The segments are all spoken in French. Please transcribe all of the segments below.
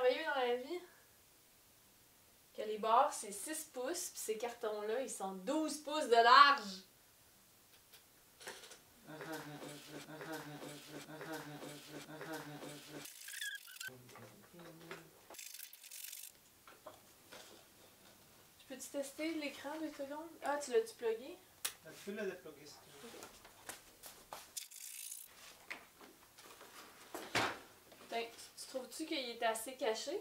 merveilleux dans la vie? Que les barres, c'est 6 pouces, puis ces cartons-là, ils sont 12 pouces de large. Peux-tu tester l'écran 2 secondes? Ah, tu l'as-tu plugué? Tu peux le déploguer si tu veux. Tu trouves-tu qu'il est assez caché?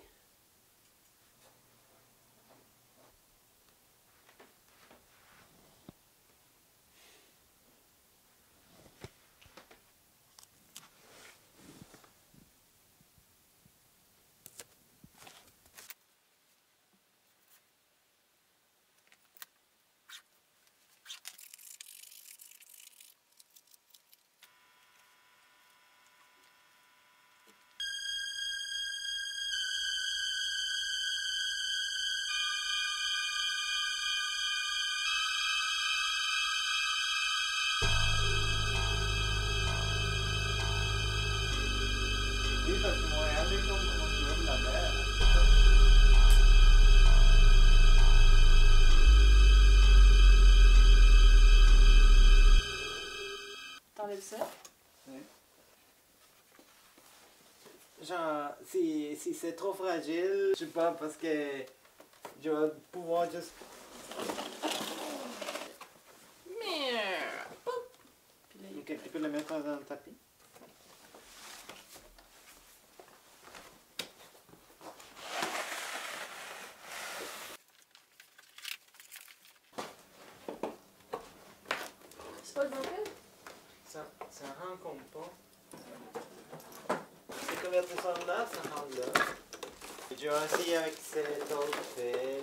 Oui, parce que Montréal est comme au niveau de la mer. T'enlèves ça? Oui. Genre, si c'est trop fragile, je sais pas, parce que je vais pouvoir juste... Puis là, Ok, tu peux le mettre dans le tapis. c'est pas le bon fil? Ça rencontre pas. C'est convertisseur-là, ça rentre là. Je vais essayer avec cet autre fil.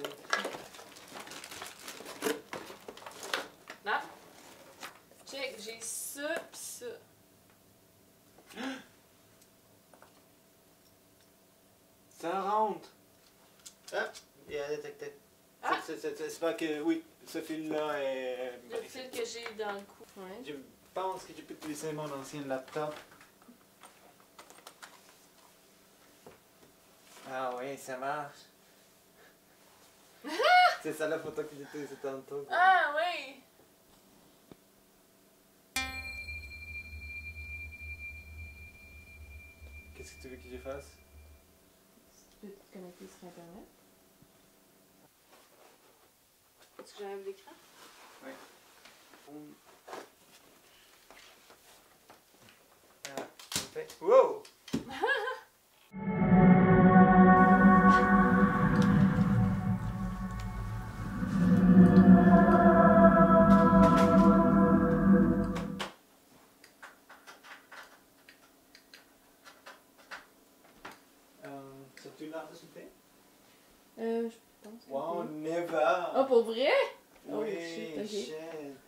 Non. Check, j'ai ça pis ça. Ça rentre! Ah! Il a détecté. Ah! C'est pas que, oui, ce fil-là est... Le fil que j'ai dans le cou. Ouais. Je pense que je peux utiliser mon ancien laptop. Ah oui, ça marche. C'est ça la photo que j'ai utilisée tantôt. Ah oui! Qu'est-ce que tu veux que je fasse? Tu peux te connecter sur Internet? Est-ce que j'enlève l'écran? Oui. Ah, parfait. Wow! C'est une arme de souper? Je pense. Wow, never! Oh, pour vrai? Oui, Oh, shit, ok. shit.